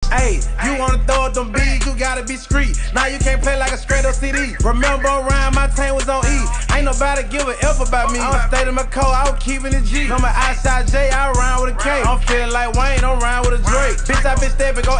Hey, you wanna throw up them B's, you gotta be street. Now you can't play like a straight up CD. Remember around my tank was on E. Ain't nobody give a F about me. I was staying in my code, I was keeping it G. Number outside J, I round with a K. I'm feeling like Wayne, I'm round with a Drake. Bitch, I been stepping, go